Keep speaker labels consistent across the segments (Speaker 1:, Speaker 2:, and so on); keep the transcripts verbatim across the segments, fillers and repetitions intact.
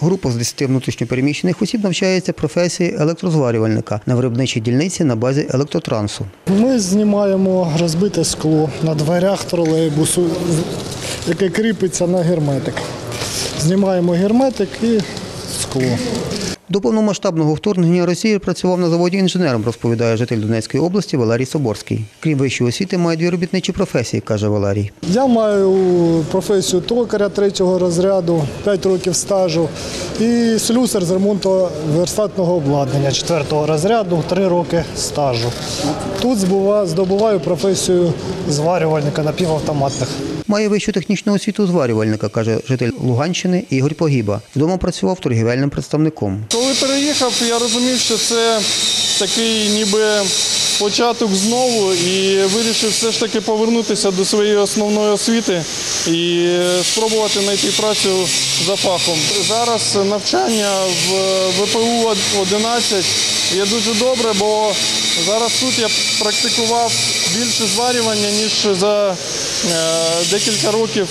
Speaker 1: Група з десяти внутрішньопереміщених осіб навчається професії електрозварювальника на виробничій дільниці на базі Електротрансу.
Speaker 2: Ми знімаємо розбите скло на дверях тролейбусу, яке кріпиться на герметик. Знімаємо герметик і скло.
Speaker 1: До повномасштабного вторгнення Росії працював на заводі інженером, розповідає житель Донецької області Валерій Соборський. Крім вищої освіти, має дві робітничі професії, каже Валерій.
Speaker 2: Я маю професію токаря третього розряду, п'ять років стажу, і слюсар з ремонту верстатного обладнання четвертого розряду, три роки стажу. Тут здобуваю професію зварювальника напівавтоматних.
Speaker 1: Має вищу технічну освіту зварювальника, каже житель Луганщини Ігор Погіба. Вдома працював торгівельним представником.
Speaker 3: Коли переїхав, я розумів, що це такий ніби початок знову і вирішив все ж таки повернутися до своєї основної освіти і спробувати знайти працю за фахом. Зараз навчання в ве пе у одинадцять є дуже добре, бо зараз тут я практикував більше зварювання, ніж за декілька років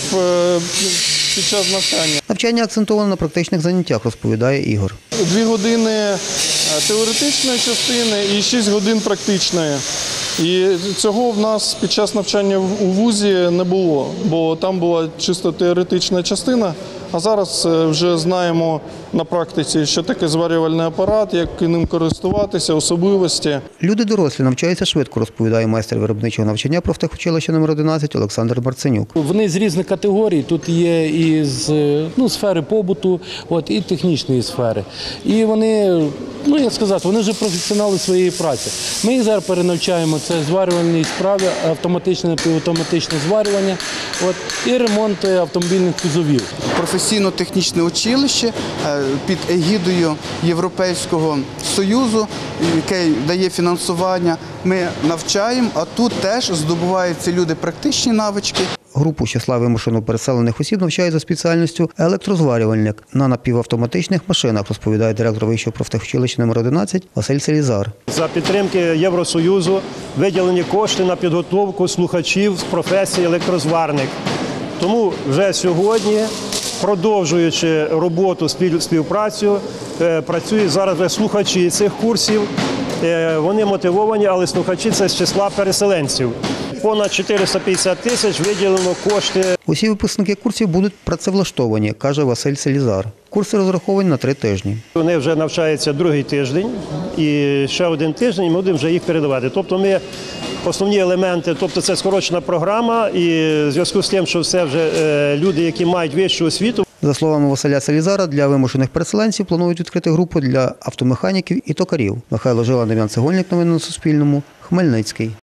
Speaker 3: під час навчання.
Speaker 1: Навчання акцентовано на практичних заняттях, розповідає Ігор.
Speaker 3: Дві години теоретичної частини і шість годин практичної. І цього в нас під час навчання у вузі не було, бо там була чисто теоретична частина, а зараз вже знаємо на практиці, що таке зварювальний апарат, як ним користуватися, особливості.
Speaker 1: Люди дорослі навчаються швидко, розповідає майстер виробничого навчання профтехучилища номер одинадцять Олександр Марценюк.
Speaker 4: Вони з різних категорій, тут є і з ну, сфери побуту, от, і технічної сфери. І вони, ну як сказати, вони вже професіонали своєї праці. Ми їх зараз перенавчаємо, це зварювальні справи, автоматичне, напівавтоматичне зварювання, от, і ремонт автомобільних кузовів.
Speaker 5: Професійно-технічне училище під егідою Європейського Союзу, яке дає фінансування. Ми навчаємо, а тут теж здобуваються люди практичні навички.
Speaker 1: Групу з числа вимушено переселених осіб навчають за спеціальністю електрозварювальник на напівавтоматичних машинах, розповідає директор вищого профтехучилища номер одинадцять Василь Селізар.
Speaker 6: За підтримки Євросоюзу виділені кошти на підготовку слухачів з професії електрозварник. Тому вже сьогодні, продовжуючи роботу, співпрацю, працюють зараз вже слухачі цих курсів. Вони мотивовані, але слухачі – це з числа переселенців. Понад чотириста п'ятдесят тисяч виділено кошти.
Speaker 1: Усі випускники курсів будуть працевлаштовані, каже Василь Селізар. Курси розраховані на три тижні.
Speaker 6: Вони вже навчаються другий тиждень і ще один тиждень ми будемо вже їх передавати. Тобто ми основні елементи, тобто це скорочена програма і в зв'язку з тим, що все вже люди, які мають вищу освіту.
Speaker 1: За словами Василя Селізара, для вимушених переселенців планують відкрити групу для автомеханіків і токарів. Михайло Жила, Дем'ян Цегольник. Новини на Суспільному. Хмельницький.